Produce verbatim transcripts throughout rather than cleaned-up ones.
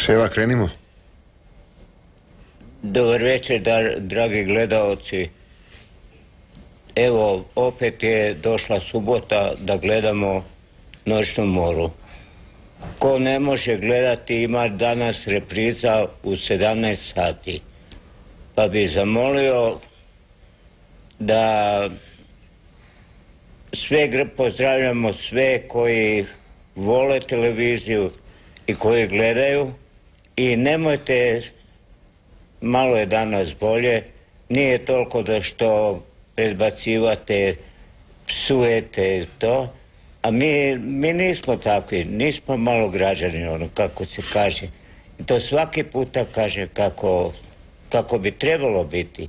Ševa, krenimo. Dobar večer, dar, dragi gledaoci. Evo, opet je došla subota da gledamo Noćnu moru. Ko ne može gledati, ima danas repriza u sedamnaest sati. Pa bi zamolio da sve pozdravljamo sve koji vole televiziju i koji gledaju i nemojte, malo je danas bolje, nije toliko da što predbacivate, psujete to, a mi, mi nismo takvi, nismo malo građani, ono kako se kaže. I to svaki puta kaže kako, kako bi trebalo biti.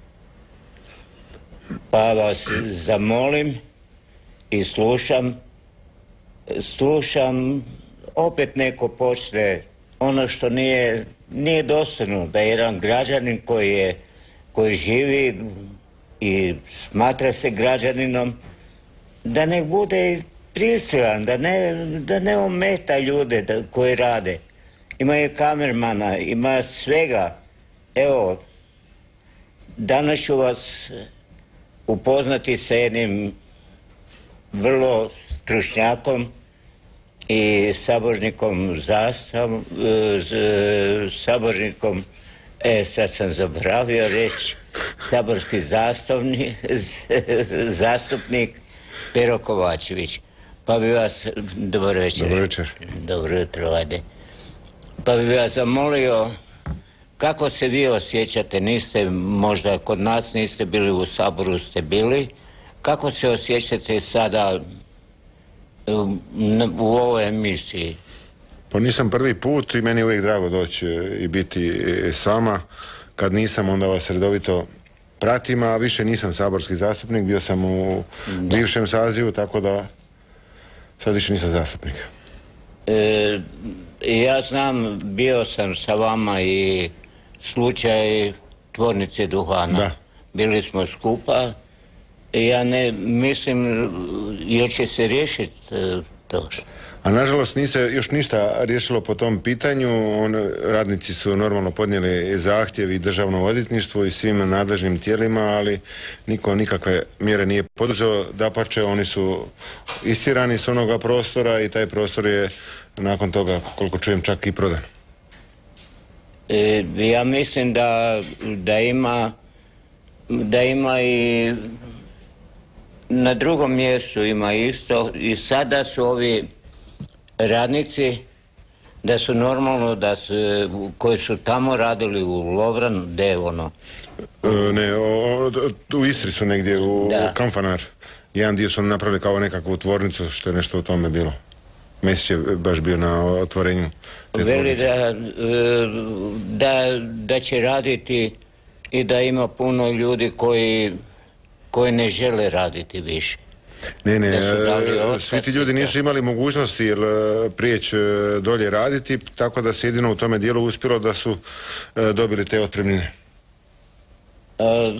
Pa vas zamolim i slušam, slušam, opet neko počne ono što nije, nije dostojno, da jedan građanin koji je, koji živi i smatra se građaninom, da ne bude pristojan, da ne, da ne ometa ljude da, koji rade. Ima i kamermana, ima svega. Evo, danas ću vas upoznati sa jednim vrlo stručnjakom i sabornikom zastav, sabornikom, e, sad sam zaboravio reći, saborski zastavni, zastupnik Pero Kovačević. Pa bi vas, dobar večer. Dobar večer. Dobro jutro, ajde. Pa bi vas zamolio, kako se vi osjećate, niste, možda kod nas niste bili, u Saboru ste bili, kako se osjećate sada u, u ovoj emisiji? Pa nisam prvi put i meni je uvijek drago doći i biti s vama. Kad nisam, onda vas redovito pratim, a više nisam saborski zastupnik, bio sam u da. bivšem sazivu, tako da sad više nisam zastupnik. E, ja znam, bio sam sa vama i slučaj tvornice duhana. Da. Bili smo skupa. Ja ne mislim, jer će se riješiti to. A nažalost nije se još ništa riješilo po tom pitanju. On, radnici su normalno podnijeli zahtjev i državnom odvjetništvu i svim nadležnim tijelima, ali niko nikakve mjere nije poduzeo. Dapače, oni su istjerani s onoga prostora i taj prostor je nakon toga, koliko čujem, čak i prodan. E, ja mislim da, da ima da ima i na drugom mjestu ima isto i sada su ovi radnici, da su normalno, da su, koji su tamo radili u Lovran, gdje je ono? E, ne, o, o, u Istri su negdje, u da. Kamfanar. Jedan dio su napravili kao nekakvu tvornicu, što je nešto u tome bilo. Mesić je baš bio na otvorenju te tvornice. Veli da, da, da će raditi i da ima puno ljudi koji, koji ne žele raditi više. Ne, ne, svi ti ljudi nisu imali mogućnosti jer prijeći dolje raditi, tako da se jedino u tome dijelu uspjelo da su dobili te otpremnine. A,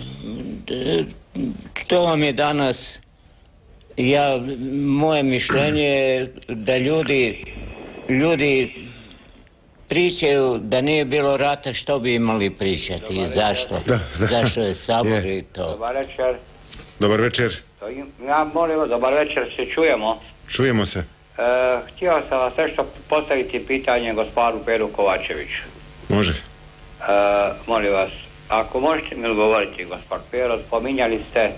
to vam je danas, ja, moje mišljenje je da ljudi, ljudi pričaju da nije bilo rata, što bi imali pričati i zašto? Da, da. Zašto je Sabor je. I to? Dobar večer. Dobar večer. Ja molim, dobar večer, se čujemo. Čujemo se. E, htio sam vas nešto postaviti pitanje gospodinu Peru Kovačeviću. Može. E, molim vas, ako možete mi odgovoriti, gospod Pero, spominjali ste e,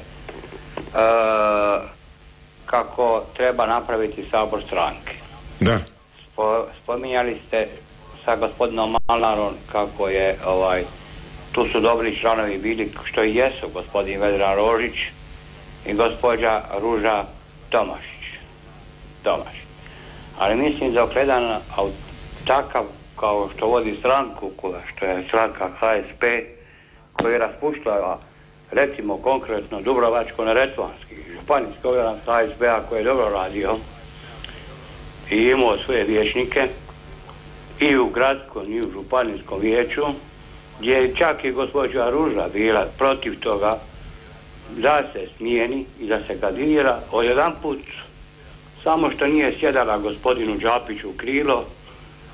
kako treba napraviti sabor stranke. Da. Spo, spominjali ste sa gospodinom Malnarom kako je, ovaj, tu su dobri članovi bili, što i jesu, gospodin Vedran Rožić i gospođa Ruža Tomašić. Tomašić. Ali mislim da okredan takav kao što vodi stranku, što je stranka H S P, koji je raspuštala, recimo konkretno Dubrovačko-neretvanski, županijski ovjeran H S P-a koji je dobro radio i imao svoje vijećnike i u gradskom i u županijskom vijeću, gdje je čak i gospođa Ruža bila protiv toga da se smijeni i da se kandidira. Odjedan put, samo što nije sjedala gospodinu Đapiću u krilo,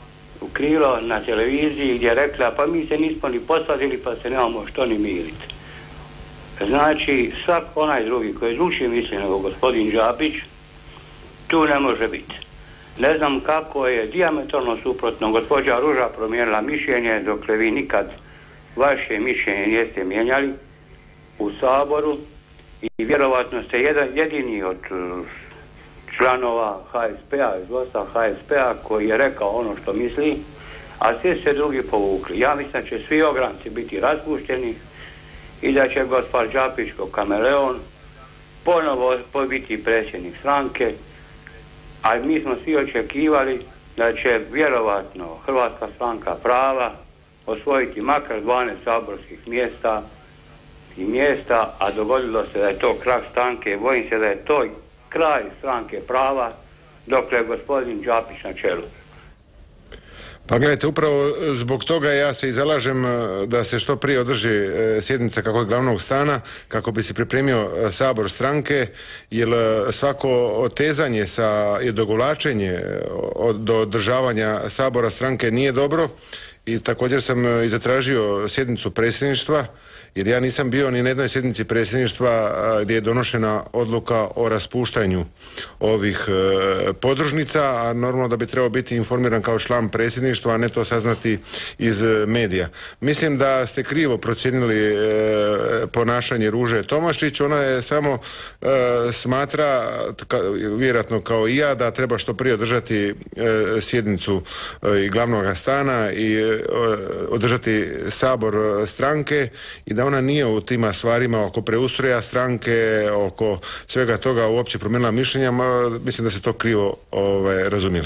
u krilo na televiziji gdje je rekla pa mi se nismo ni posvadili pa se nemamo što ni militi. Znači svak onaj drugi koji je drugčije misli nego gospodin Đapić tu ne može biti. Ne znam kako je dijametralno suprotno gospođa Ruža promijenila mišljenje dokle vi nikad vaše mišljenje niste mijenjali u Saboru i vjerovatno ste jedan jedini od članova ha es pe a, iz vodstva ha es pe a koji je rekao ono što misli, a svi se drugi povukli. Ja mislim da će svi ogranci biti raspušteni i da će gospodin Đapić kao kameleon ponovo biti predsjednik stranke, a mi smo svi očekivali da će vjerovatno Hrvatska stranka prava osvojiti makar dvanaest saborskih mjesta i mjesta, a dogodilo se da je to krah stranke. Bojim se da je to kraj stranke prava dok je gospodin Đapić na čelu. Pa gledajte, upravo zbog toga ja se i zalažem da se što prije održi sjednica kako je glavnog stana, kako bi se pripremio sabor stranke, jer svako otezanje sa i odogovlačenje do održavanja sabora stranke nije dobro. I također sam i zatražio sjednicu predsjedništva, jer ja nisam bio ni na jednoj sjednici predsjedništva gdje je donošena odluka o raspuštanju ovih e, podružnica, a normalno da bi trebao biti informiran kao član predsjedništva, a ne to saznati iz medija. Mislim da ste krivo procijenili e, ponašanje Ruže Tomašić. Ona je samo e, smatra, ka, vjerojatno kao i ja, da treba što prije održati e, sjednicu e, i glavnog stana i e, održati sabor stranke i da ona nije u tima stvarima oko preustroja stranke, oko svega toga uopće promijenila mišljenja. Mislim da se to krivo ovaj, razumjeli.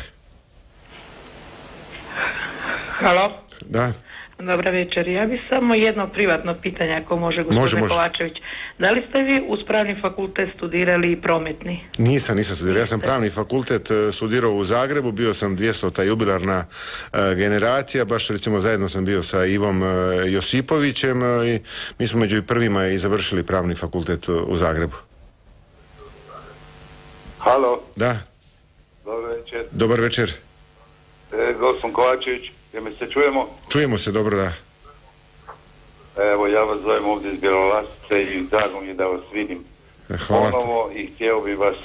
Halo? Da. Dobra večer. Ja bih samo jedno privatno pitanje, ako može, gospodine Kovačević. Da li ste vi uz pravni fakultet studirali i prometni? Nisam, nisam studirao. Ja sam pravni fakultet studirao u Zagrebu, bio sam dvjestota jubilarna uh, generacija, baš recimo zajedno sam bio sa Ivom uh, Josipovićem uh, i mi smo među prvima i završili pravni fakultet uh, u Zagrebu. Halo. Da. Dobar večer. Dobar večer. E, gospodin Kovačević, jel me se čujemo? Čujemo se dobro, da. Evo, ja vas zovem ovdje iz Bjelolasice i drago mi je da vas vidim Hvala ponovo i htio bi vas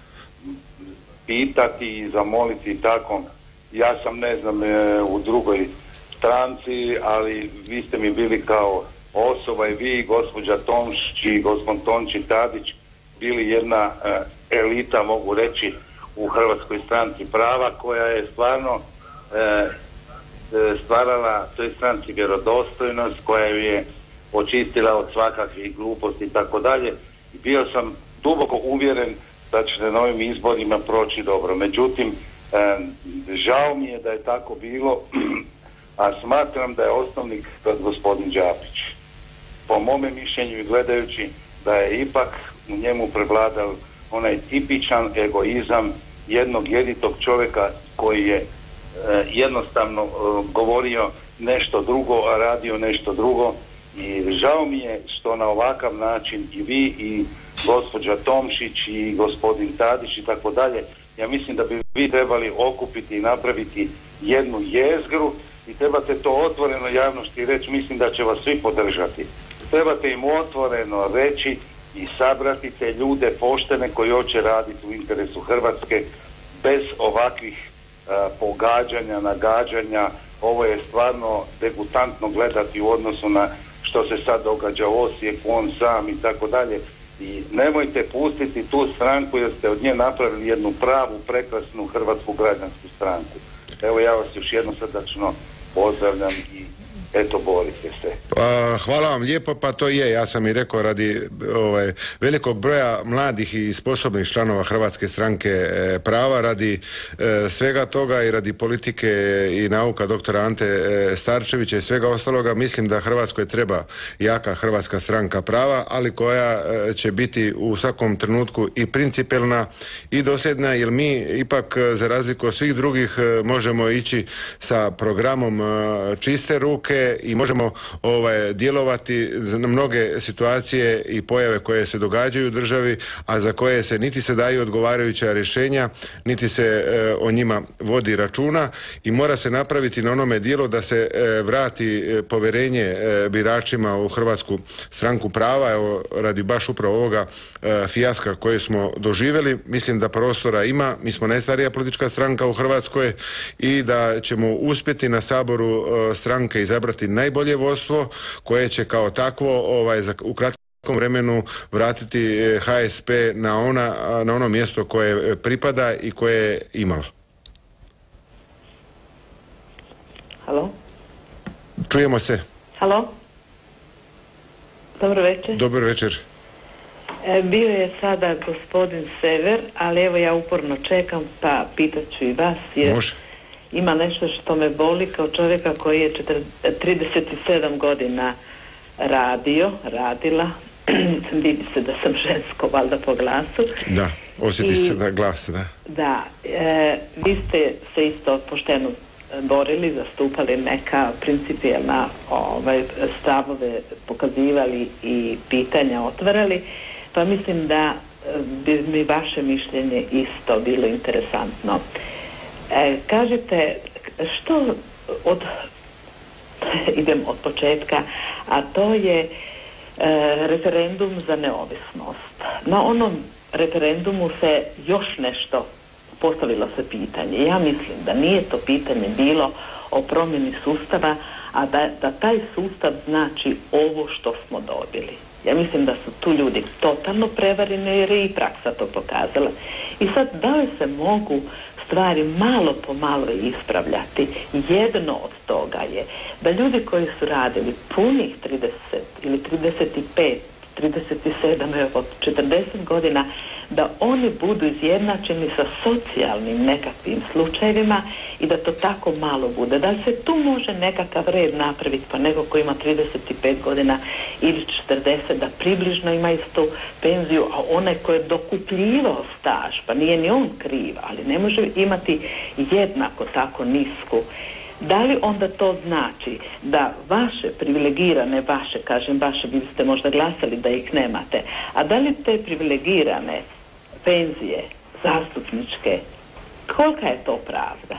pitati i zamoliti tako. Ja sam, ne znam, e, u drugoj stranci, ali vi ste mi bili kao osoba i vi, gospođa Tomšić i gospodin Tonči Tadić, bili jedna e, elita, mogu reći, u Hrvatskoj stranci prava, koja je stvarno e, stvarala toj stranci vjerodostojnost, koja ju je očistila od svakakvih gluposti i tako dalje. I bio sam duboko uvjeren da ćete na ovim izborima proći dobro. Međutim, e, žao mi je da je tako bilo, a smatram da je osnovni kod gospodin Đapić. Po mome mišljenju i gledajući da je ipak u njemu prevladao onaj tipičan egoizam jednog jeditog čovjeka koji je e, jednostavno e, govorio nešto drugo, a radio nešto drugo. I žao mi je što na ovakav način i vi i gospođa Tomšić i gospodin Tadić i tako dalje, ja mislim da bi vi trebali okupiti i napraviti jednu jezgru i trebate to otvoreno javnosti reći, mislim da će vas svi podržati. Trebate im otvoreno reći i sabrati te ljude poštene koji hoće raditi u interesu Hrvatske bez ovakvih a, pogađanja, nagađanja. Ovo je stvarno degutantno gledati u odnosu na što se sad događa u Osijeku, on sam i tako dalje. I nemojte pustiti tu stranku jer ste od nje napravili jednu pravu, prekrasnu hrvatsku građansku stranku. Evo, ja vas još jedno srdačno pozdravljam i eto, borite se. Pa, hvala vam lijepo, pa to je, ja sam i rekao, radi ovaj, velikog broja mladih i sposobnih članova Hrvatske stranke e, prava, radi e, svega toga i radi politike i nauka doktora Ante e, Starčevića i svega ostaloga, mislim da Hrvatskoj treba jaka Hrvatska stranka prava, ali koja e, će biti u svakom trenutku i principijelna i dosljedna, jer mi ipak za razliku od svih drugih e, možemo ići sa programom e, čiste ruke, stranke i možemo ovaj, djelovati na mnoge situacije i pojave koje se događaju u državi, a za koje se niti se daju odgovarajuća rješenja, niti se e, o njima vodi računa i mora se napraviti na onome dijelu da se e, vrati e, povjerenje e, biračima u Hrvatsku stranku prava. Evo, radi baš upravo ovoga e, fijaska koje smo doživjeli, mislim da prostora ima. Mi smo najstarija politička stranka u Hrvatskoj i da ćemo uspjeti na Saboru e, stranke izabrati najbolje vodstvo koje će kao takvo ovaj, za, u kratkom vremenu vratiti H S P na, ona, na ono mjesto koje pripada i koje je imalo. Halo? Čujemo se. Halo? Dobro večer. Dobar večer. E, bio je sada gospodin Sever, ali evo ja uporno čekam, pa pitat ću i vas, jer Može. Ima nešto što me boli kao čovjeka koji je trideset sedam godina radio, radila. Vidi se da sam žensko, valjda po glasu. Da, osjeti I, se da glas, da. Da, e, vi ste se isto pošteno borili, zastupali neka principijelna ovaj, stavove, pokazivali i pitanja otvarali, pa mislim da bi mi vaše mišljenje isto bilo interesantno. E, kažete, što od idem od početka, a to je e, referendum za neovisnost. Na onom referendumu se još nešto postavilo se pitanje. Ja mislim da nije to pitanje bilo o promjeni sustava, a da, da taj sustav znači ovo što smo dobili. Ja mislim da su tu ljudi totalno prevareni jer je i praksa to pokazala. I sad, da li se mogu stvari malo po malo ispravljati? Jedno od toga je da ljudi koji su radili punih trideset ili trideset pet, trideset sedam, od četrdeset godina, da oni budu izjednačeni sa socijalnim nekakvim slučajevima i da to tako malo bude. Da se tu može nekakav red napraviti, pa neko ko ima trideset pet godina ili četrdeset, da približno ima istu penziju, a onaj ko je dokupljivao staž, pa nije ni on kriv, ali ne može imati jednako tako nisku. Da li onda to znači da vaše privilegirane, vaše, kažem vaše, vi ste možda glasali da ih nemate, a da li te privilegirane penzije zastupničke, kolika je to pravda?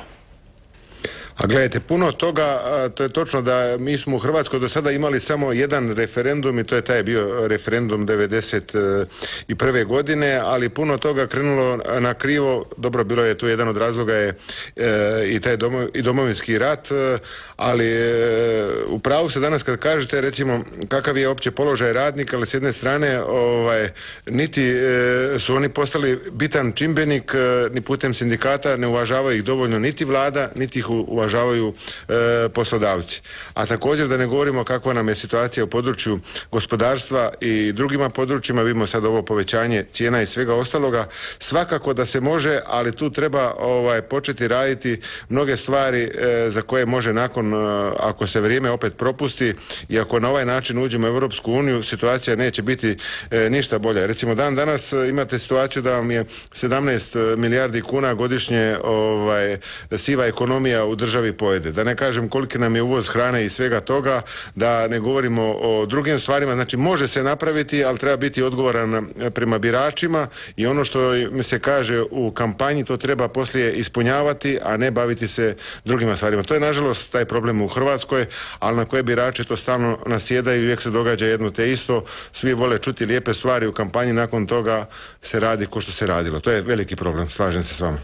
A gledajte, puno toga, to je točno da mi smo u Hrvatskoj do sada imali samo jedan referendum i to je taj bio referendum devedeset prve godine, ali puno toga krenulo na krivo. Dobro, bilo je tu jedan od razloga je e, i taj domo, i domovinski rat, ali e, u pravu se danas kad kažete recimo kakav je opće položaj radnika, ali s jedne strane ovaj, niti e, su oni postali bitan čimbenik, e, ni putem sindikata ne uvažavaju ih dovoljno niti vlada, niti ih uvažavaju uvažavaju e, poslodavci. A također da ne govorimo kakva nam je situacija u području gospodarstva i drugima područjima, vidimo sad ovo povećanje cijena i svega ostaloga. Svakako da se može, ali tu treba ovaj, početi raditi mnoge stvari e, za koje može nakon, e, ako se vrijeme opet propusti i ako na ovaj način uđemo u Europsku uniju, situacija neće biti e, ništa bolja. Recimo dan danas imate situaciju da vam je sedamnaest milijardi kuna godišnje ovaj, siva ekonomija u državi pojede. Da ne kažem koliki nam je uvoz hrane i svega toga, da ne govorimo o drugim stvarima. Znači može se napraviti, ali treba biti odgovoran prema biračima i ono što mi se kaže u kampanji to treba poslije ispunjavati, a ne baviti se drugima stvarima. To je nažalost taj problem u Hrvatskoj, ali na koje birače to stalno nasjedaju i uvijek se događa jedno te isto. Svi vole čuti lijepe stvari u kampanji, nakon toga se radi ko što se radilo. To je veliki problem, slažem se s vama.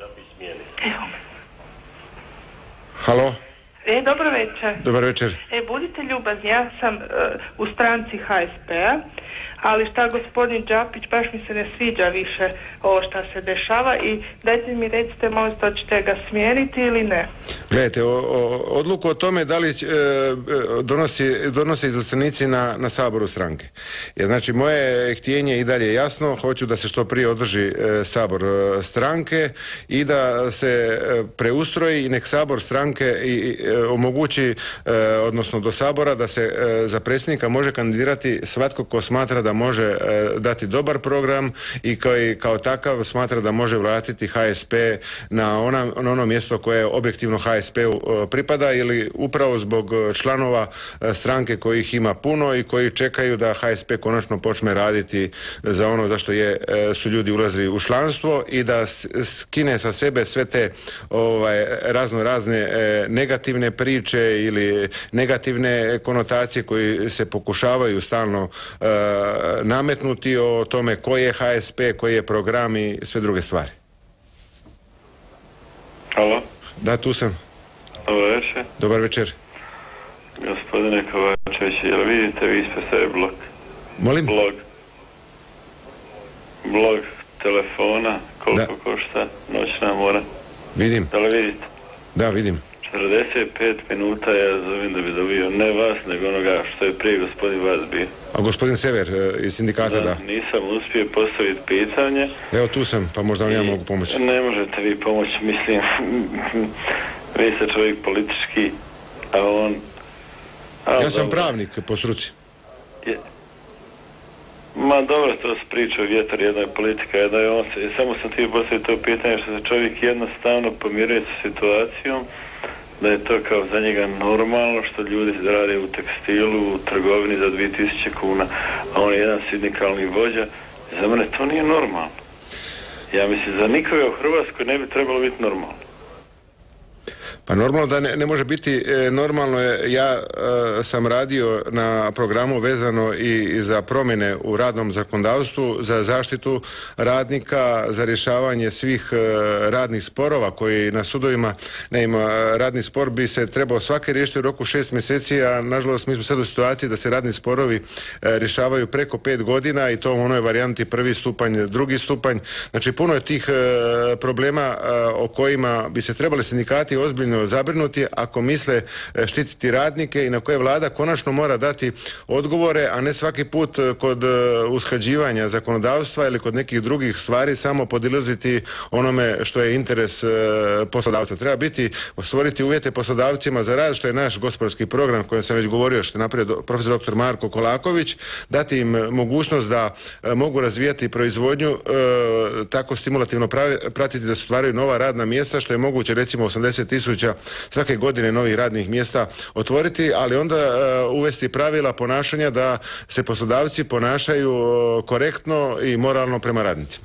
Halo? E, dobro večer. Dobar večer. E, budite ljubazni, ja sam uh, u stranci H S P-a, ali šta gospodin Đapić, baš mi se ne sviđa više ovo šta se dešava i dajte mi recite, možda ćete ga smijeniti ili ne. Gledajte, o, o, odluku o tome da li e, donosi, donose izaslanici na, na Saboru stranke. Jer, znači, moje htjenje i dalje jasno, hoću da se što prije održi e, Sabor e, stranke i da se e, preustroji i nek Sabor stranke i e, omogući, e, odnosno do Sabora, da se e, za predsjednika može kandidirati svatko ko smatra smatra da može e, dati dobar program i koji kao takav smatra da može vratiti H S P na, ona, na ono mjesto koje objektivno H S P-u e, pripada, ili upravo zbog članova e, stranke kojih ima puno i koji čekaju da H S P konačno počne raditi za ono zašto je, e, su ljudi ulazili u članstvo i da skine sa sebe sve te ovaj, razno razne e, negativne priče ili negativne konotacije koji se pokušavaju stalno e, nametnuti o tome koji je H S P, koji je program i sve druge stvari. Halo? Da, tu sam. Dobar večer. Dobar večer. Gospodine Kovačević, jel vidite vi ispred sebe blog? Molim? Blog. Blog telefona, koliko da. košta noćna mora? Vidim. Da li vidite? Da, vidim. četrdeset pet minuta ja zovem da bi dobio ne vas, nego onoga što je prije gospodin vas bio. A gospodin Sever iz sindikata, da? Da, nisam uspio postaviti pitanje. Evo tu sam, pa možda vam ja mogu pomoći. Ne možete vi pomoći, mislim, vi ste čovjek politički, a on... A, ja sam dobro. pravnik po struci. Je... Ma dobro, to se priča vjetar, jedna je politika, jedna je on se, samo sam ti postavio to pitanje što se čovjek jednostavno pomiruje sa situacijom, da je to kao za njega normalno što ljudi rade u tekstilu, u trgovini za dvije tisuće kuna, a on je jedan sindikalni vođa. Za mene to nije normalno. Ja mislim, za nikoga u Hrvatskoj ne bi trebalo biti normalno. Pa normalno da ne, ne može biti e, normalno je, ja e, sam radio na programu vezano i, i za promjene u radnom zakonodavstvu, za zaštitu radnika, za rješavanje svih e, radnih sporova koji na sudovima ne ima. Radni spor bi se trebao svaki riješiti u roku šest mjeseci, a nažalost mi smo sad u situaciji da se radni sporovi e, rješavaju preko pet godina i to u onoj varijanti prvi stupanj, drugi stupanj. Znači puno je tih e, problema e, o kojima bi se trebali sindikati ozbiljno zabrinuti ako misle štititi radnike i na koje vlada konačno mora dati odgovore, a ne svaki put kod usklađivanja zakonodavstva ili kod nekih drugih stvari samo podilaziti onome što je interes poslodavca. Treba biti, stvoriti uvjete poslodavcima za rad, što je naš gospodarski program kojem sam već govorio, što je napravio profesor doktor Marko Kolaković, dati im mogućnost da mogu razvijati proizvodnju, tako stimulativno pratiti da se stvaraju nova radna mjesta, što je moguće recimo osamdeset tisuća svake godine novih radnih mjesta otvoriti, ali onda uh, uvesti pravila ponašanja da se poslodavci ponašaju uh, korektno i moralno prema radnicima.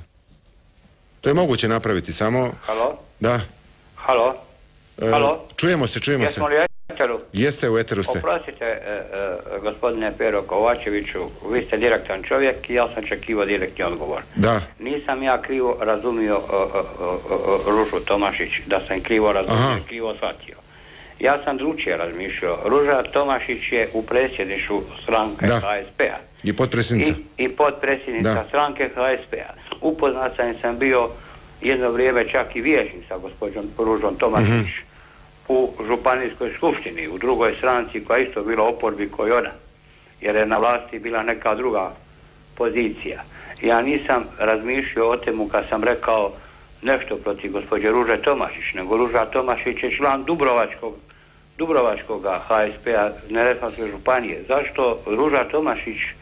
To je moguće napraviti, samo... Halo? Da. Halo? Uh, Halo? Čujemo se, čujemo Jesmo se. li eteru? Jeste, u eteru ste. Oprostite, e, e, gospodine Pero Kovačeviću, vi ste direktan čovjek i ja sam očekivao direktni odgovor. Da. Nisam ja krivo razumio o, o, o, o, Ružu Tomašić, da sam krivo razumio, Aha. krivo shvatio. Ja sam drugčije razmišljao. Ruža Tomašić je u predsjedništvu stranke da. H S P-a. I potpredsjednica. I, i potpredsjednica da. stranke H S P-a. Upoznat sam, sam bio jedno vrijeme čak i vijećnik sa gospođom Ružom Tomašić mm-hmm. u županijskoj skupštini, u drugoj stranci koja isto bila oporbi koji ona, jer je na vlasti bila neka druga pozicija. Ja nisam razmišljao o temu kad sam rekao nešto protiv gospođe Ruže Tomašić, nego Ruža Tomašić je član Dubrovačkog, Dubrovačkog H S P-a Neretvanske županije. Zašto Ruža Tomašić e,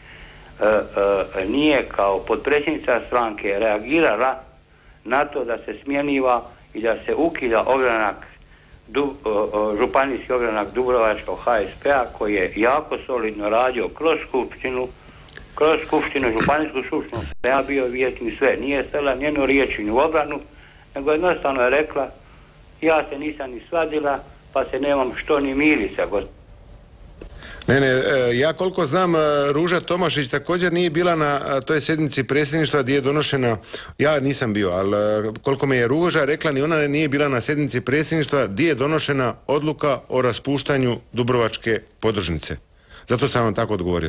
e, nije kao potpredsjednica stranke reagirala na to da se smjeniva i da se ukida ogranak Du, uh, županijski ogranak Dubrovačkog H S P-a koji je jako solidno radio kroz skupštinu, kroz skupštinu, županijsku skupštinu, ja bio vijećnik sve, nije stala njenu riječ ni u obranu, nego jednostavno je rekla, ja se nisam ni svadila, pa se nemam što ni miri sa gospodinom. Ne, ne, ja koliko znam, Ruža Tomašić također nije bila na toj sjednici predsjedništva gdje je donošena, ja nisam bio, ali koliko me je Ruža rekla, ni ona nije bila na sjednici predsjedništva gdje je donošena odluka o raspuštanju Dubrovačke podružnice. Zato sam vam tako odgovorio.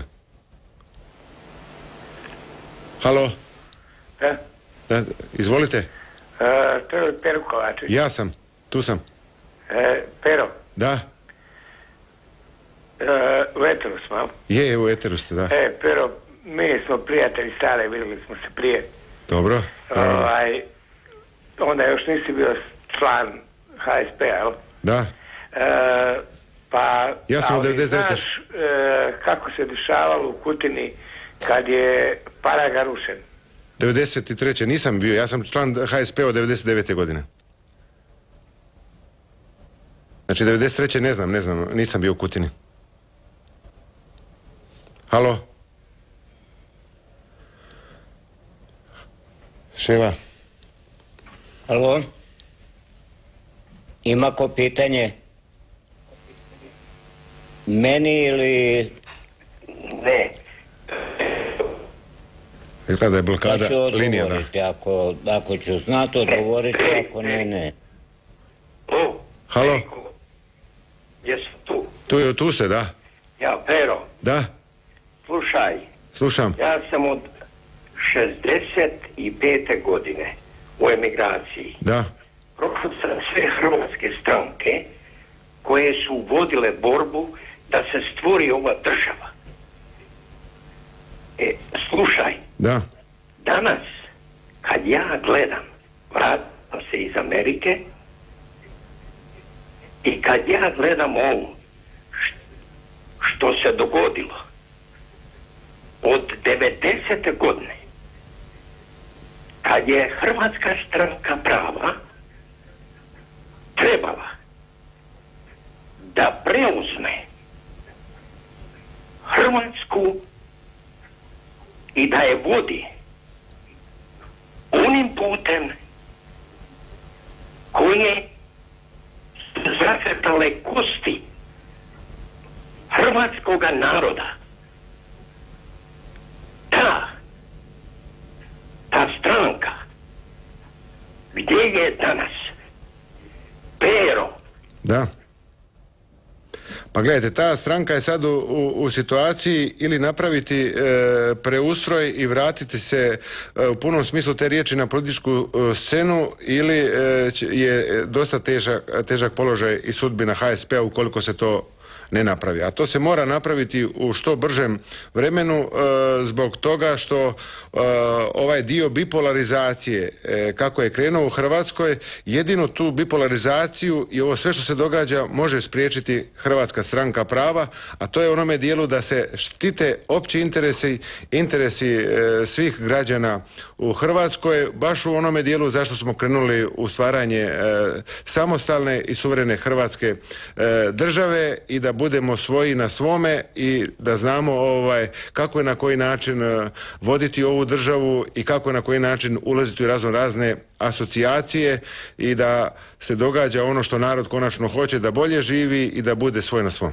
Halo? Da? Da, izvolite. E, to je Pero Kovačević. Ja sam, tu sam. E, Pero? Da. E, u eteru smo. Je, u eteru ste, da. E, Pero, mi smo prijatelji stare, vidjeli smo se prije. Dobro. Ovaj, onda još nisi bio član H S P-a, jel? Da. E, pa, ja sam u devedeset devete. Znaš e, kako se dešavalo u Kutini kad je Paraga rušen. devedeset treće nisam bio, ja sam član H S P od devedeset devete godine. Znači devedeset treće ne znam, ne znam, nisam bio u Kutini. Halo? Ševa? Halo? Ima ko pitanje? Meni ili... Ne. Izgleda da je blokada linija, da. Ako, ako ću znati, odgovorit ću, ako ne, ne. O, halo? Jesu tu? Tu, tu ste, da. Ja, Pero. Da. Slušaj. Slušam. Ja sam od šezdeset pete godine u emigraciji. Da. Prošao sam sve hrvatske stranke koje su vodile borbu da se stvori ova država. E, slušaj. Da. Danas, kad ja gledam, vratam se iz Amerike, i kad ja gledam ovo što se dogodilo od devedesete godine, kad je Hrvatska stranka prava trebala da preuzme Hrvatsku i da je vodi onim putem koje zacrtale kosti hrvatskoga naroda. Ta, ta stranka, gdje je danas? Pero. Da. Pa gledajte, ta stranka je sad u, u, u situaciji ili napraviti e, preustroj i vratiti se e, u punom smislu te riječi na političku e, scenu ili e, je dosta težak, težak položaj i sudbina H S P-a ukoliko se to ne napravi. A to se mora napraviti u što bržem vremenu e, zbog toga što e, ovaj dio bipolarizacije e, kako je krenuo u Hrvatskoj, jedino tu bipolarizaciju i ovo sve što se događa može spriječiti Hrvatska stranka prava, a to je u onome dijelu da se štite opći interesi, interesi e, svih građana u Hrvatskoj, baš u onome dijelu zašto smo krenuli u stvaranje e, samostalne i suverene Hrvatske e, države i da budemo svoji na svome i da znamo ovaj, kako je na koji način uh, voditi ovu državu i kako je na koji način ulaziti u razno razne asocijacije i da se događa ono što narod konačno hoće, da bolje živi i da bude svoj na svom.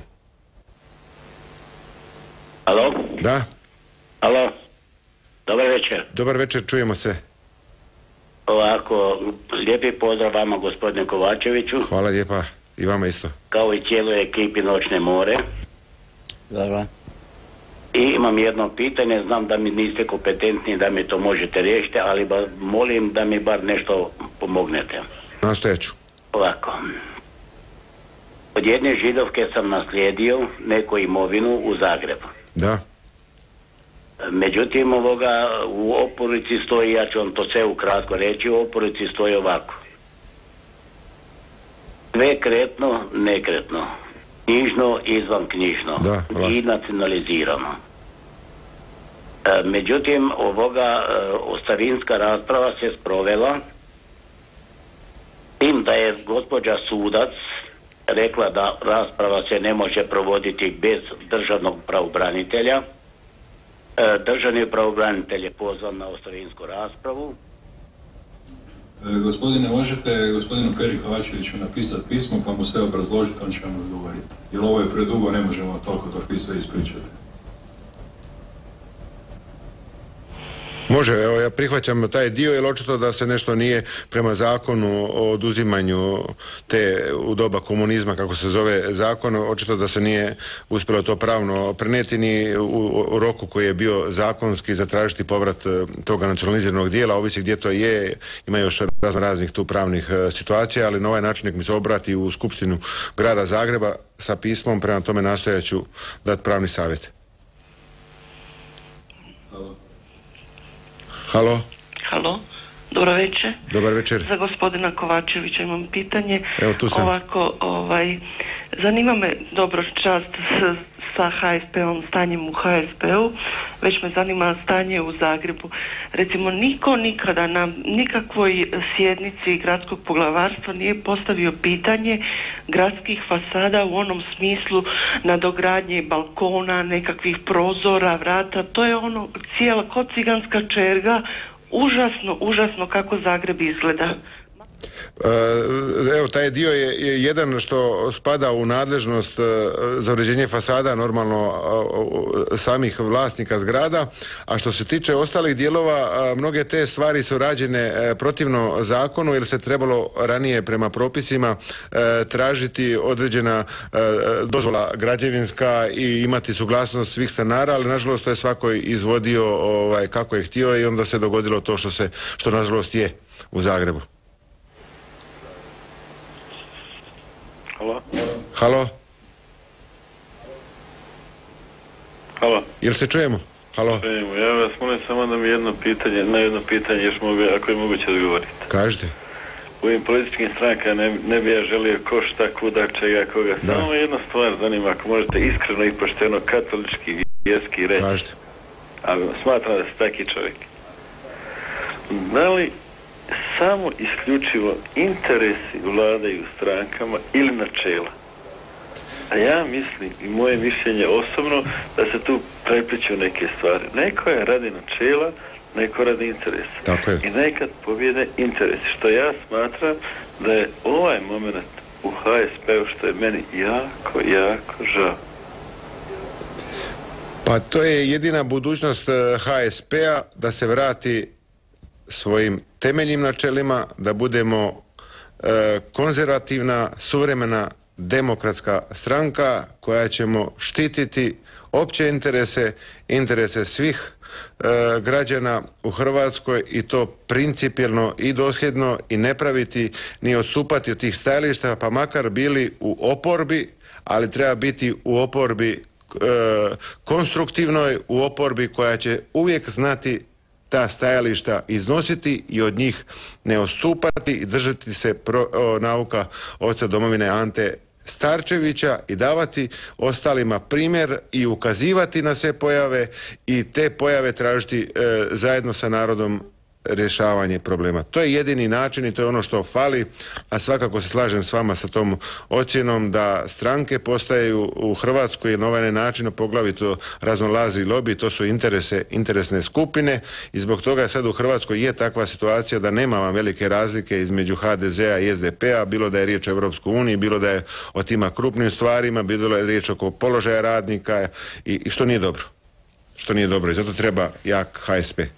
Alo? Da. Alo? Dobar večer. Dobar večer, čujemo se. Ovako, lijepi pozdrav vama, gospodine Kovačeviću. Hvala lijepa. I vama isto. Kao i cijeloj ekipi Noćne more. Hvala. I imam jedno pitanje, znam da mi niste kompetentni da mi to možete riješiti, ali ba, molim da mi bar nešto pomognete. Nastojat ću. Ovako. Od jedne židovke sam naslijedio neku imovinu u Zagrebu. Da. Međutim, ovoga u oporici stoji, ja ću vam to sve ukratko reći, u oporici stoji ovako. Sve kretno, nekretno, knjižno, izvan knjižno i nacionalizirano. E, međutim, ovoga e, ostavinska rasprava se sprovela tim da je gospođa sudac rekla da rasprava se ne može provoditi bez državnog pravobranitelja. E, državni pravobranitelj je pozvan na ostavinsku raspravu. E, gospodine, možete gospodinu Peri Kovačeviću napisati pismo pa mu sve obrazložiti, on će vam odgovoriti. Jer ovo je predugo, ne možemo toliko tog pisa ispričati. Može, evo ja prihvaćam taj dio jer očito da se nešto nije prema zakonu o oduzimanju te u doba komunizma, kako se zove zakon, očito da se nije uspjelo to pravno prenijeti ni u, u roku koji je bio zakonski zatražiti povrat toga nacionaliziranog dijela, ovisi gdje to je, ima još razno raznih tu pravnih situacija, ali na ovaj način nek mi se obrati u Skupštinu grada Zagreba sa pismom, prema tome nastojat ću dati pravni savjet. Halo. Halo, dobro večer. Dobar večer. Za gospodina Kovačevića imam pitanje. Evo tu sam. Ovako, ovaj, zanima me, dobro, čast sa ha es pe-om, stanjem u ha es pe-u, već me zanima stanje u Zagrebu. Recimo, niko nikada na nikakvoj sjednici gradskog poglavarstva nije postavio pitanje gradskih fasada u onom smislu nadogradnje balkona, nekakvih prozora, vrata. To je ono cijela kod ciganska čerga. Užasno, užasno kako Zagreb izgleda. Evo, taj dio je jedan što spada u nadležnost za uređenje fasada normalno samih vlasnika zgrada, a što se tiče ostalih dijelova, mnoge te stvari su rađene protivno zakonu jer se trebalo ranije prema propisima tražiti određena dozvola građevinska i imati suglasnost svih stanara, ali nažalost to je svako izvodio ovaj, kako je htio i onda se dogodilo to što se, što nažalost je u Zagrebu. Halo? Halo? Halo? Jel se čujemo? Halo? Čujemo. Ja vas molim samo da mi jedno pitanje, na jedno pitanje još mogu, ako je moguće odgovoriti. Kažete. U ovim političkim strankama ne, ne bi ja želio ko šta, kuda, čega, koga. Da. Samo jedna stvar zanima, ako možete iskreno i pošteno katolički, vjerski reći. Kažete. Ali smatram da ste taki čovjek. Da li samo isključivo interesi vladaju strankama ili načela? A ja mislim i moje mišljenje osobno da se tu prepliču neke stvari. Neko je radi načela, neko radi interesa. Tako je. I nekad pobjede interesi. Što ja smatram da je ovaj moment u ha es pe-u što je meni jako, jako žao. Pa to je jedina budućnost ha es pe-a da se vrati svojim temeljnim načelima, da budemo e, konzervativna, suvremena, demokratska stranka koja ćemo štititi opće interese, interese svih e, građana u Hrvatskoj i to principijelno i dosljedno i ne praviti ni odstupati od tih stajališta, pa makar bili u oporbi, ali treba biti u oporbi e, konstruktivnoj, u oporbi koja će uvijek znati ta stajališta iznositi i od njih ne odstupati i držati se pro, o, nauka oca domovine Ante Starčevića i davati ostalima primjer i ukazivati na sve pojave i te pojave tražiti e, zajedno sa narodom rješavanje problema. To je jedini način i to je ono što fali, a svakako se slažem s vama sa tom ocjenom da stranke postaju u Hrvatskoj na ovaj način poglavito raznolazi lobby, to su interese, interesne skupine i zbog toga sad u Hrvatskoj je takva situacija da nema vam velike razlike između ha de zea i es de pe-a, bilo da je riječ o Europskoj uniji, bilo da je o tima krupnim stvarima, bilo da je riječ oko položaja radnika i, i što nije dobro. Što nije dobro i zato treba jak ha es pe.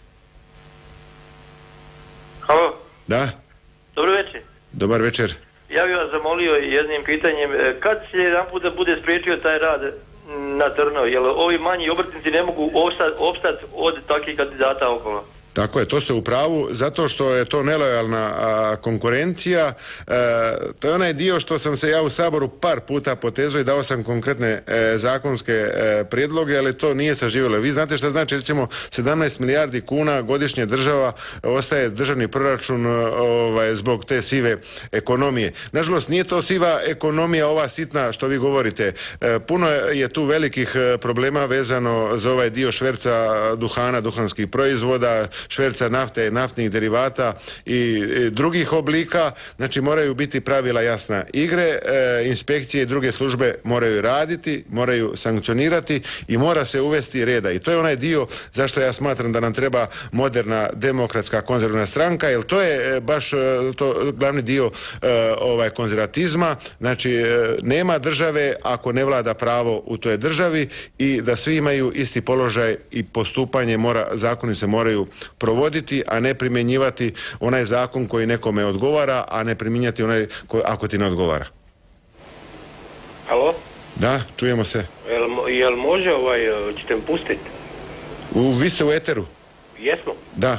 Halo? Da? Dobro večer. Dobar večer. Ja bih vas zamolio jednim pitanjem, kad se jedan put da bude spriječio taj rad na crno, jer ovi manji obrtnici ne mogu opstati od takvih kandidata okolo? Tako je, to ste u pravu, zato što je to nelojalna a, konkurencija. E, to je onaj dio što sam se ja u Saboru par puta potezao i dao sam konkretne e, zakonske e, prijedloge, ali to nije saživjelo. Vi znate što znači, recimo sedamnaest milijardi kuna godišnje država ostaje državni proračun ovaj, zbog te sive ekonomije. Nažalost, nije to siva ekonomija ova sitna što vi govorite. E, puno je tu velikih problema vezano za ovaj dio šverca duhana, duhanskih proizvoda, šverca nafte, naftnih derivata i, i drugih oblika. Znači moraju biti pravila jasna igre, e, inspekcije i druge službe moraju raditi, moraju sankcionirati i mora se uvesti reda. I to je onaj dio zašto ja smatram da nam treba moderna, demokratska, konzervativna stranka, jer to je baš to glavni dio e, ovaj konzervatizma. Znači e, nema države ako ne vlada pravo u toj državi i da svi imaju isti položaj i postupanje mora, zakoni se moraju provoditi, a ne primjenjivati onaj zakon koji nekome odgovara, a ne primjenjati onaj koji, ako ti ne odgovara. Halo? Da, čujemo se. Jel, jel može ovaj, ćete mi pustiti? U, vi ste u eteru? Jesmo? Da.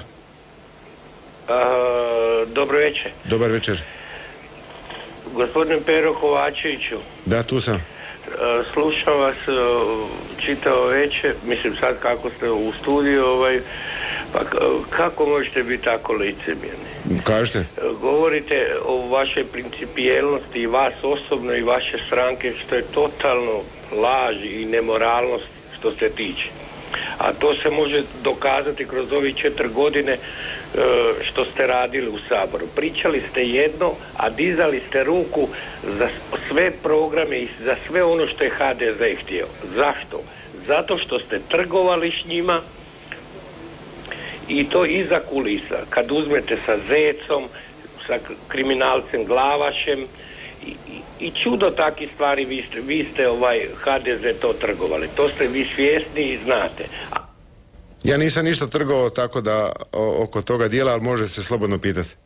A, dobro večer. Dobar večer. Gospodin Pero Kovačeviću. Da, tu sam. Slušam vas čitao večer, mislim sad kako ste u studiju, ovaj, pa kako možete biti tako licemjerni? Kažete? Govorite o vašoj principijelnosti i vas osobno i vaše stranke, što je totalno laž i nemoralnost što se tiče. A to se može dokazati kroz ovih četiri godine što ste radili u Saboru. Pričali ste jedno, a dizali ste ruku za sve programe i za sve ono što je ha de ze htio. Zašto? Zato što ste trgovali s njima i to iza kulisa. Kad uzmete sa Zecom, sa kriminalcem Glavašem i, i, i čudo takih stvari, vi ste, vi ste ovaj ha de ze to trgovali. To ste vi svjesni i znate. A ja nisam ništa trgovao tako da o, oko toga dijela, ali može se slobodno pitati.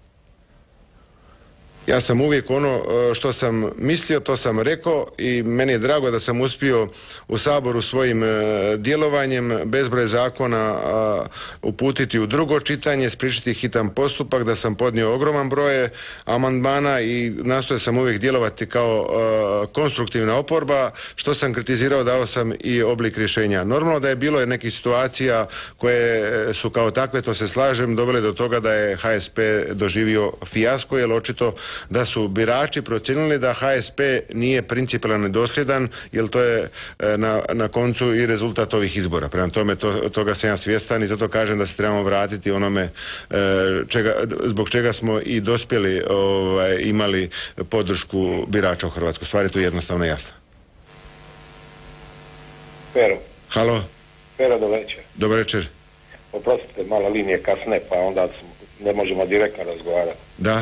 Ja sam uvijek ono što sam mislio, to sam rekao i meni je drago da sam uspio u Saboru svojim djelovanjem bezbroj zakona uputiti u drugo čitanje, spriječiti hitan postupak, da sam podnio ogroman broj amandmana i nastojao sam uvijek djelovati kao konstruktivna oporba. Što sam kritizirao, dao sam i oblik rješenja. Normalno da je bilo nekih situacija koje su kao takve, to se slažem, dovele do toga da je ha es pe doživio fijasko, jer očito da su birači procijenili da ha es pe nije principijelan i dosljedan, jer to je na, na koncu i rezultat ovih izbora. Prema tome, to, toga sam ja svjestan i zato kažem da se trebamo vratiti onome čega, zbog čega smo i dospjeli ovaj, imali podršku birača u Hrvatskoj. Stvar je tu jednostavno jasna. Pero. Halo. Pero, do večer. Dobar večer. Oprostite, malo linije kasne, pa onda ne možemo direktno razgovarati. Da.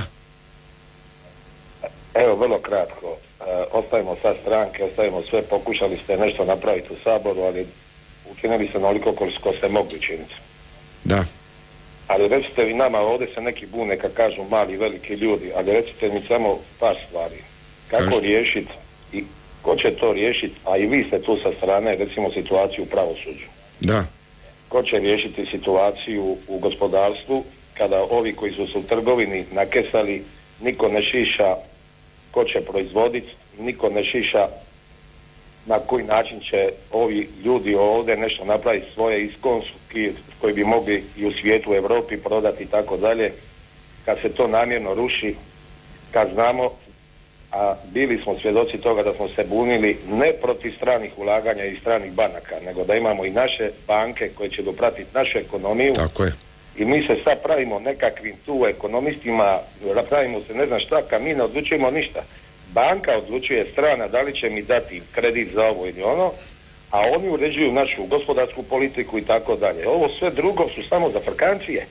Evo, vrlo kratko. E, ostavimo sad stranke, ostavimo sve, pokušali ste nešto napraviti u Saboru, ali učinili ste onoliko koliko ste mogli učiniti. Da. Ali recite vi nama, ovdje se neki bune kad kažu mali i veliki ljudi, ali recite mi samo par stvari. Kako Kažete? riješiti i ko će to riješiti, a i vi ste tu sa strane, recimo situaciju u pravosuđu. Da. Ko će riješiti situaciju u gospodarstvu kada ovi koji su se u trgovini nakesali, niko ne šiša ko će proizvoditi, niko ne šiša na koji način će ovi ljudi ovdje nešto napraviti svoje iskonski koji bi mogli i u svijetu, u Europi prodati i tako dalje. Kad se to namjerno ruši, kad znamo, a bili smo svjedoci toga da smo se bunili ne protiv stranih ulaganja i stranih banaka, nego da imamo i naše banke koje će dopratiti našu ekonomiju. Tako je. I mi se sad pravimo nekakvim tu ekonomistima, pravimo se ne znam šta, kad mi ne odlučujemo ništa. Banka odlučuje, strana, da li će mi dati kredit za ovo ili ono, a oni uređuju našu gospodarsku politiku i tako dalje. Ovo sve drugo su samo zafrkancije.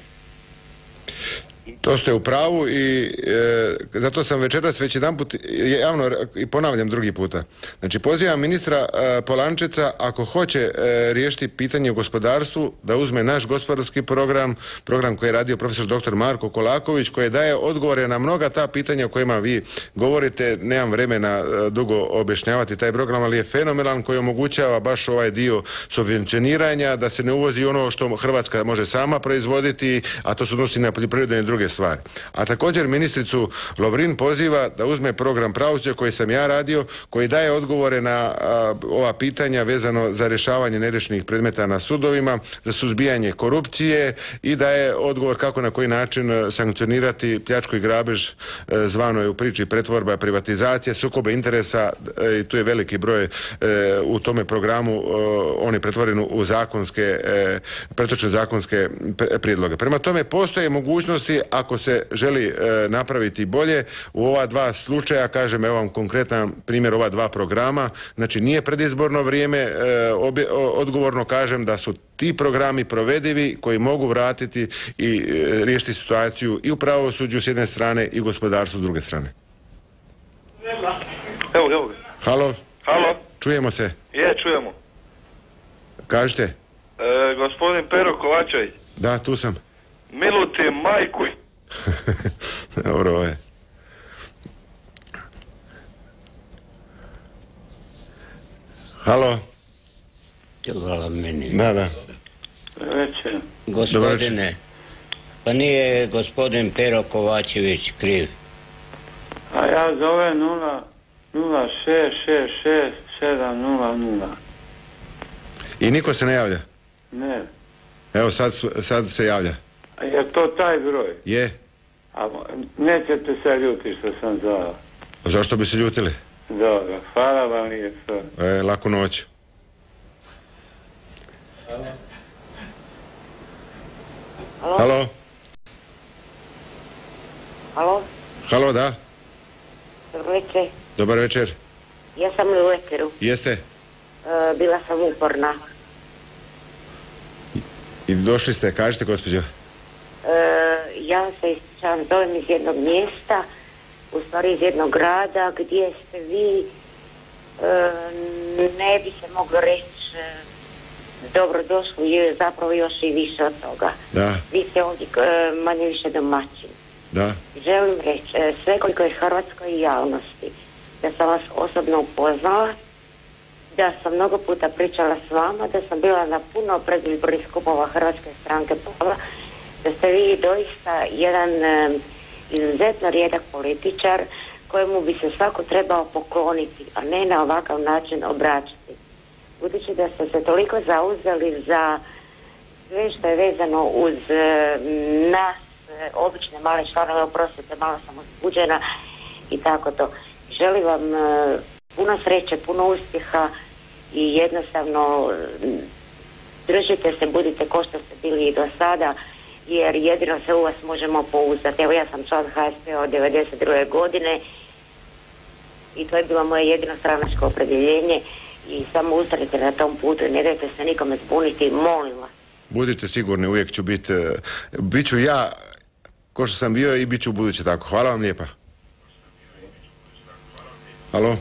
To ste u pravu i e, zato sam večeras već jedan put javno i ponavljam drugi puta. Znači pozivam ministra e, Polančeca ako hoće e, riješiti pitanje u gospodarstvu da uzme naš gospodarski program, program koji je radio profesor doktor Marko Kolaković, koji daje odgovore na mnoga ta pitanja o kojima vi govorite. Nemam vremena e, dugo objašnjavati taj program, ali je fenomenalan, koji omogućava baš ovaj dio subvencioniranja, da se ne uvozi ono što Hrvatska može sama proizvoditi, a to se odnosi na poljoprivredne i druge stvari. A također ministricu Lovrin poziva da uzme program pravosuđa koji sam ja radio, koji daje odgovore na a, ova pitanja vezano za rješavanje neriješenih predmeta na sudovima, za suzbijanje korupcije i daje odgovor kako na koji način sankcionirati pljačku i grabež, e, zvano je u priči pretvorba, privatizacija, sukobe interesa, e, i tu je veliki broj e, u tome programu, e, on je pretvoren u zakonske, e, pretočne zakonske prijedloge. Prema tome postoje mogućnosti ako se želi e, napraviti bolje. U ova dva slučaja, kažem, evo vam konkretan primjer ova dva programa, znači nije predizborno vrijeme, e, obje, o, odgovorno kažem da su ti programi provedivi koji mogu vratiti i e, riješiti situaciju i u pravosuđu s jedne strane i u gospodarstvu s druge strane. Evo, evo. Halo? Halo? Čujemo se? Je, čujemo. Kažite? E, gospodin Pero Kovačević. Da, tu sam. Miluti majku. Dobro je. Halo? Hvala meni. Da, da. Večer. Gospodine, pa nije gospodin Pero Kovačević kriv. A ja zovem nula šest šest šest sedam nula nula. I niko se ne javlja? Ne. Evo sad, sad se javlja. A je to taj broj? Je. A nećete se ljuti što sam zvao. Zašto bi se ljutili? Dobro, hvala vam lijepo. E, laku noć. Halo? Halo? Halo? Halo, da? Dobro večer. Dobar večer. Ja sam u Eteru. Jeste? E, bila sam uporna. I došli ste, kažete gospođo? E, ja se ispričavam, zovem iz jednog mjesta, u stvari iz jednog grada gdje ste vi, e, ne bi se moglo reći e, dobro došli, je zapravo još i više od toga. Da. Vi ste ovdje e, manje više domaćin. Da. Želim reći e, sve koliko je hrvatskoj javnosti, da sam vas osobno upoznala, da sam mnogo puta pričala s vama, da sam bila na puno predizbornih skupova Hrvatske stranke Prava, da ste vi doista jedan e, izuzetno rijedak političar kojemu bi se svako trebao pokloniti, a ne na ovakav način obraćati. Budući da ste se toliko zauzeli za sve što je vezano uz e, nas, e, obične male članove, oprostite, malo sam uzbuđena i tako to. Želim vam e, puno sreće, puno uspjeha i jednostavno držite se, budite ko što ste bili i do sada, jer jedino se u vas možemo pouzdati. Evo, ja sam član H S P od devedeset druge godine i to je bilo moje jedino stranačko opredjeljenje i samo ustrajte na tom putu i ne dajte se nikome zbuniti, molim vas. Budite sigurni, uvijek ću biti, bit ću ja ko što sam bio i bit ću u buduće tako. Hvala vam lijepa. Halo?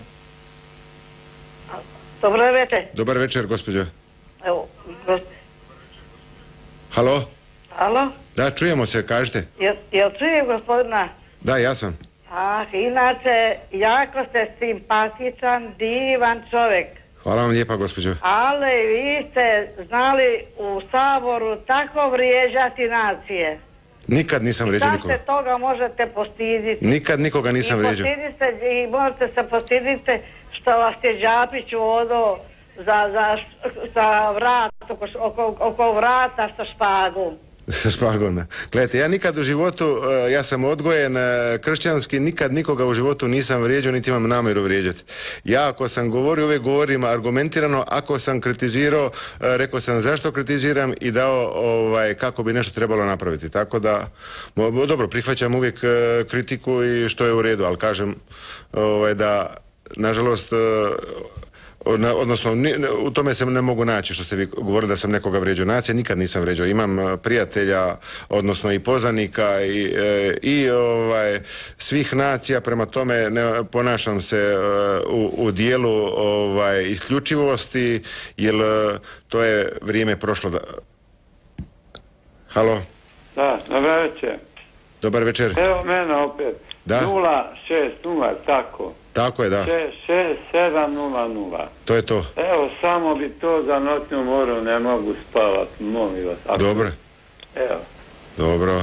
Dobro večer. Dobar večer, gospođo. Evo, gos... Halo? Halo? Da, čujemo se, kažete. Jel, jel čujem gospodina? Da, ja sam. Ah, inače, jako ste simpatičan, divan čovjek. Hvala vam lijepa, gospođo. Ali vi ste znali u Saboru tako vrijeđati nacije. Nikad nisam vrijeđao nikoga. Sad se toga možete postiditi. Nikad nikoga nisam vrijeđao. I postidite, i možete se postiditi što vas je Đapić vodao za, za, za vrat, oko, oko vrata sa špagom. Sa špagom, da. Gledajte, ja nikad u životu, ja sam odgojen kršćanski, nikad nikoga u životu nisam vrijeđao, niti imam namjeru vrijeđati. Ja ako sam govorio, uvijek govorim argumentirano, ako sam kritizirao, rekao sam zašto kritiziram i dao ovaj, kako bi nešto trebalo napraviti. Tako da, dobro, prihvaćam uvijek kritiku i što je u redu, ali kažem ovaj, da, nažalost, odnosno u tome se ne mogu naći što ste vi govorili da sam nekoga vrijeđao. Nacije nikad nisam vrijeđao. Imam prijatelja, odnosno i poznanika i, i ovaj, svih nacija, prema tome ne ponašam se u, u dijelu ovaj, isključivosti, jer to je vrijeme prošlo. Da... Halo? Da, dobar večer. Dobar večer. Evo mene opet. Da? nula šest nula, tako. Tako je, da. šest šest sedam nula nula. To je to. Evo, samo bi to za noćnu moru, ne mogu spavati, molim vas. Ako... Dobro. Evo. Dobro.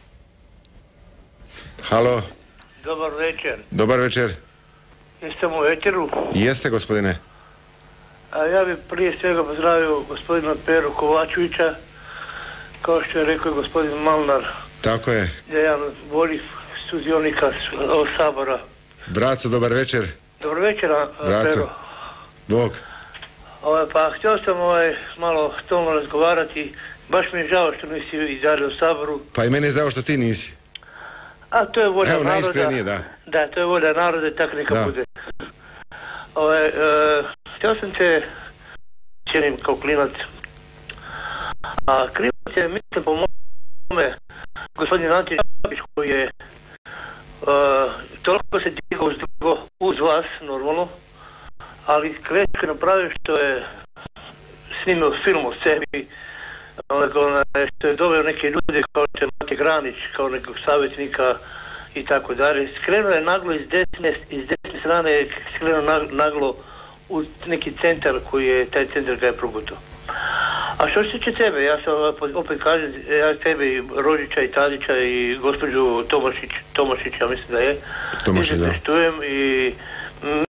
Halo. Dobar večer. Dobar večer. Jeste u večeru? Jeste, gospodine. A ja bih prije svega pozdravio gospodina Peru Kovačevića, kao što je rekao gospodin Malnar. Tako je. Jedan volji sudionika ovog Sabora. Braco, dobar večer. Dobar večer, Pero. Bog. Ovaj, pa htio sam ovaj, malo s tom razgovarati. Baš mi je žao što nisi izađe u Saboru. Pa i mene je žao što ti nisi. A to je volja Evo, naroda. najiskrenije, da. Da, to je volja naroda i tako neka da. bude. Ovaj, e, htio sam te cijenim kao klinac. A klinac je, mislim, po mome, gospodin Ante Đapić koji je Uh, toliko se digao uz, uz vas, normalno, ali kreću je napravio što je snimio film o sebi, onako, što je doveo neke ljude kao što je Mate Granić, kao nekog savjetnika i tako dalje. Skrenuo je naglo iz desne, iz desne strane, skrenuo naglo u neki centar koji je, taj centar ga je progutao. A što se tiče tebe, ja sam opet kažem, ja tebe i Rožića i Tadića i gospođu Tomašić, Tomašić, ja mislim da je. Tomašić, da. Štujem i